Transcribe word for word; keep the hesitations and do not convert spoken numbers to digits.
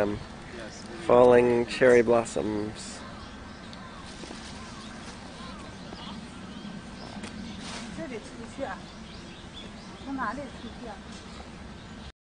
them. Falling cherry blossoms. 这里出去啊？从哪里出去啊？